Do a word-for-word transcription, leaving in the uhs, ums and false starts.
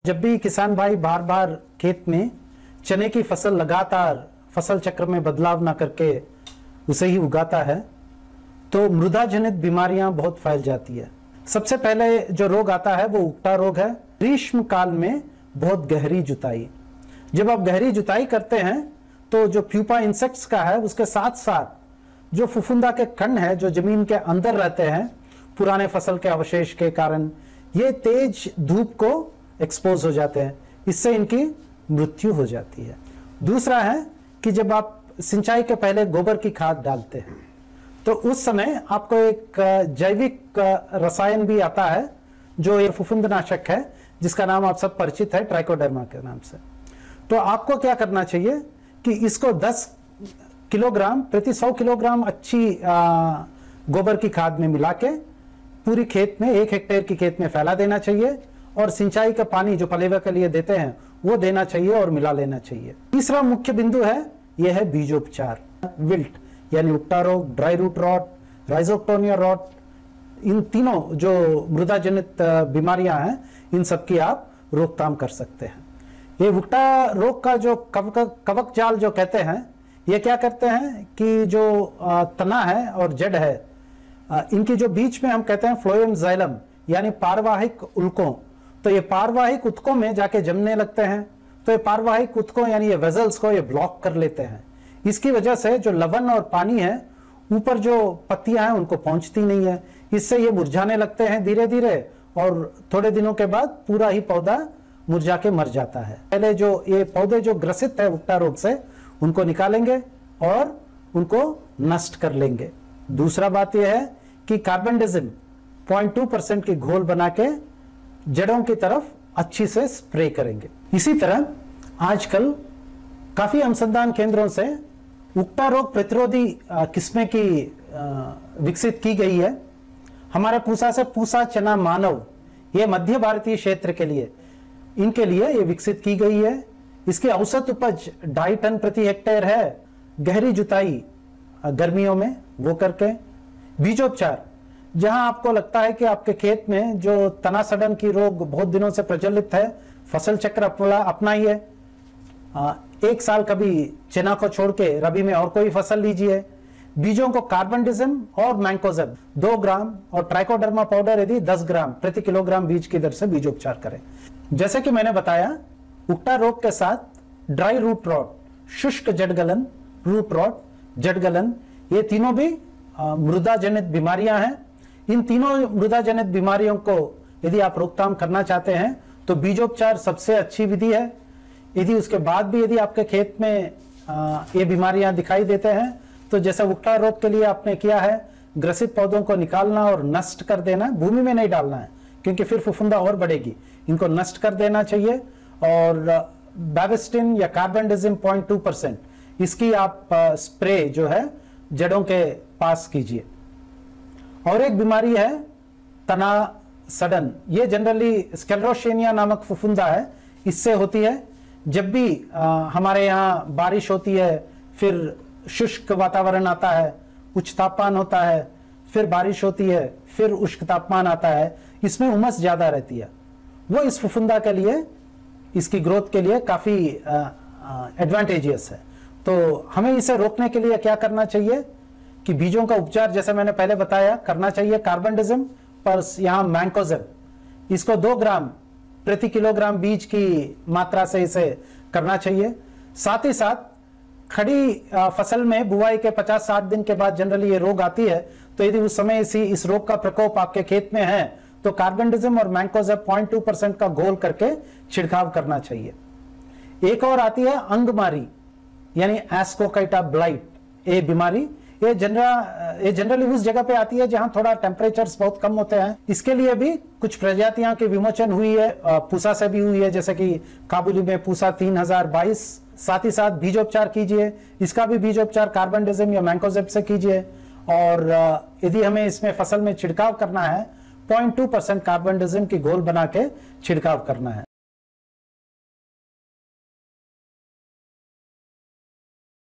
जब भी किसान भाई बार बार खेत में चने की फसल लगातार फसल चक्र में बदलाव ना करके उसे ही उगाता है तो मृदा जनित बीमारियां बहुत फैल जाती है। सबसे पहले जो रोग आता है वो उगटा रोग है। ग्रीष्म काल में बहुत गहरी जुताई, जब आप गहरी जुताई करते हैं तो जो प्यूपा इंसेक्ट्स का है उसके साथ साथ जो फुफुंदा के कण है जो जमीन के अंदर रहते हैं पुराने फसल के अवशेष के कारण, ये तेज धूप को एक्सपोज हो जाते हैं, इससे इनकी मृत्यु हो जाती है। दूसरा है कि जब आप सिंचाई के पहले गोबर की खाद डालते हैं तो उस समय आपको एक जैविक रसायन भी आता है जो एक फफूंदनाशक है जिसका नाम आप सब परिचित है, ट्राइकोडर्मा के नाम से। तो आपको क्या करना चाहिए कि इसको दस किलोग्राम प्रति सौ किलोग्राम अच्छी गोबर की खाद में मिला के पूरी खेत में, एक हेक्टेयर की खेत में फैला देना चाहिए और सिंचाई का पानी जो पलेवा के लिए देते हैं वो देना चाहिए और मिला लेना चाहिए। तीसरा मुख्य बिंदु है यह है बीजोपचार। विल्ट यानी उगटा रोग, dry root rot, rhizoctonia rot, इन तीनों जो मृदा जनित बीमारियां हैं इन सब की आप रोकथाम कर सकते हैं। ये उगटा रोग का जो कवक कवक जाल जो कहते हैं, ये क्या करते हैं कि जो तना है और जड़ है इनकी जो बीच में हम कहते हैं फ्लोएम जाइलम यानी पारवाहिक उल्कों, तो ये पारवाहिक उत्कों में जाके जमने लगते हैं। तो ये पारवाहिक उत्कों यानी ये वेजल्स को ये ब्लॉक कर लेते हैं। इसकी वजह से जो लवण और पानी है ऊपर जो पत्तियां हैं उनको पहुंचती नहीं है, इससे ये मुरझाने लगते हैं धीरे धीरे और थोड़े दिनों के बाद पूरा ही पौधा मुरझा के मर जाता है। पहले जो ये पौधे जो ग्रसित है उगटा रोग से उनको निकालेंगे और उनको नष्ट कर लेंगे। दूसरा बात यह है कि कार्बेंडाजिम पॉइंट टू परसेंट की घोल बना के जड़ों की तरफ अच्छी से स्प्रे करेंगे। इसी तरह आजकल काफी अनुसंधान केंद्रों से उगटा रोग प्रतिरोधी किस्में की विकसित की गई है। हमारे पूसा से पूसा चना मानव, ये मध्य भारतीय क्षेत्र के लिए इनके लिए ये विकसित की गई है। इसकी औसत उपज ढाई टन प्रति हेक्टेयर है। गहरी जुताई गर्मियों में वो करके, बीजोपचार जहां आपको लगता है कि आपके खेत में जो तना सड़न की रोग बहुत दिनों से प्रचलित है, फसल चक्र अपनाइए। एक साल कभी चना को छोड़ के रबी में और कोई फसल लीजिए। बीजों को कार्बेंडाजिम और मैंकोजेब दो ग्राम और ट्राइकोडर्मा पाउडर यदि दस ग्राम प्रति किलोग्राम बीज की दर से बीजोपचार करें। जैसे कि मैंने बताया, उगटा रोग के साथ ड्राई रूट रॉट, शुष्क जड़गलन, रूट रॉट, जड़गलन, ये तीनों भी मृदा जनित बीमारियां हैं। इन तीनों मृदा जनित बीमारियों को यदि आप रोकथाम करना चाहते हैं तो बीजोपचार सबसे अच्छी विधि है। यदि उसके बाद भी यदि आपके खेत में आ, ये बीमारियां दिखाई देते हैं तो जैसे उगटा रोग के लिए आपने किया है, ग्रसित पौधों को निकालना और नष्ट कर देना, भूमि में नहीं डालना है क्योंकि फिर फफूंदा और बढ़ेगी, इनको नष्ट कर देना चाहिए। और बैविस्टिन या कार्बेंडाजिम पॉइंट टू परसेंट इसकी आप आ, स्प्रे जो है जड़ों के पास कीजिए। और एक बीमारी है तना सड़न, ये जनरली स्क्लेरोशेनिया नामक फफूंदा है, इससे होती है। जब भी आ, हमारे यहाँ बारिश होती है, फिर शुष्क वातावरण आता है, उच्च तापमान होता है, फिर बारिश होती है, फिर उष्ण तापमान आता है, इसमें उमस ज्यादा रहती है। वो इस फफूंदा के लिए, इसकी ग्रोथ के लिए काफी एडवांटेजियस है। तो हमें इसे रोकने के लिए क्या करना चाहिए कि बीजों का उपचार जैसे मैंने पहले बताया करना चाहिए कार्बेंडाजिम पर यहाँ मैंकोजेब, इसको दो ग्राम प्रति किलोग्राम बीज की मात्रा से इसे करना चाहिए। साथ ही साथ खड़ी फसल में बुआई के पचास साठ दिन के बाद जनरली ये रोग आती है, तो यदि उस समय इसी इस रोग का प्रकोप आपके खेत में है तो कार्बेंडाजिम और मैंकोजेब पॉइंट टू परसेंट का घोल करके छिड़काव करना चाहिए। एक और आती है अंगमारी यानी एस्कोकाइटा ब्लाइट, ये बीमारी ये जनरल ये जनरली उस जगह पे आती है जहां थोड़ा टेम्परेचर्स बहुत कम होते हैं। इसके लिए भी कुछ प्रजातियां की विमोचन हुई है, पूसा से भी हुई है, जैसे कि काबुली में पूसा तीन हजार बाईस। साथ ही साथ बीजोपचार कीजिए, इसका भी बीजोपचार कार्बेंडाजिम या मैंकोजेब से कीजिए। और यदि हमें इसमें फसल में छिड़काव करना है पॉइंट टू परसेंट कार्बेंडाजिम की घोल बना के छिड़काव करना है।